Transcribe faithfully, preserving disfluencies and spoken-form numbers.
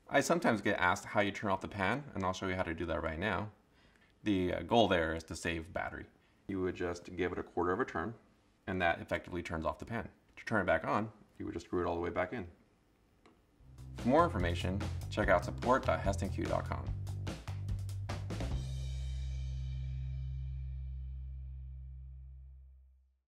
I sometimes get asked how you turn off the pan, and I'll show you how to do that right now. The uh, goal there is to save battery. You would just give it a quarter of a turn, and that effectively turns off the pan. To turn it back on, you would just screw it all the way back in. For more information, check out support dot hestonq dot com.